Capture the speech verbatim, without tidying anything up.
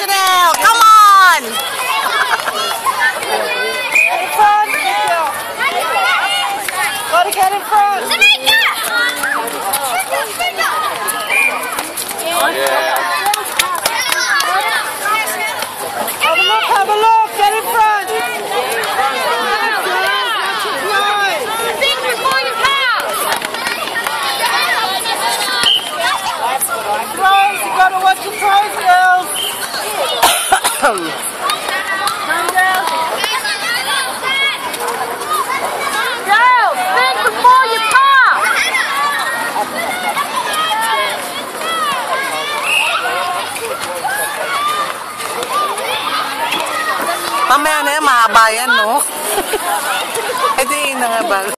Chanel. Come on. In front. Gotta get in front. Have a look, have a look. Get in front. Think before you pass. Throws, you gotta watch your toes, girls. Come down. Girls, think before you pass. Mamaya na yan, mahaba yan, no? Eh, di na nga ba?